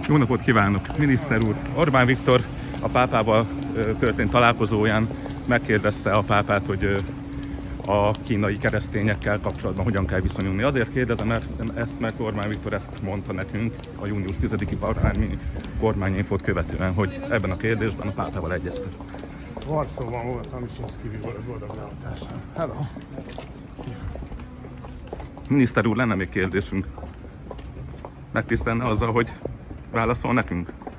Jó napot kívánok, miniszter úr! Orbán Viktor a pápával történt találkozóján megkérdezte a pápát, hogy a kínai keresztényekkel kapcsolatban hogyan kell viszonyulni. Azért kérdezem mert Orbán Viktor ezt mondta nekünk a június 10-i kormányinfót követően, hogy ebben a kérdésben a pápával egyeztet. Varsóban voltam, Visinszky volt boldog beavatásán. Hello! Miniszter úr, lenne még kérdésünk. Megtisztelne azzal, hogy válaszol nekünk?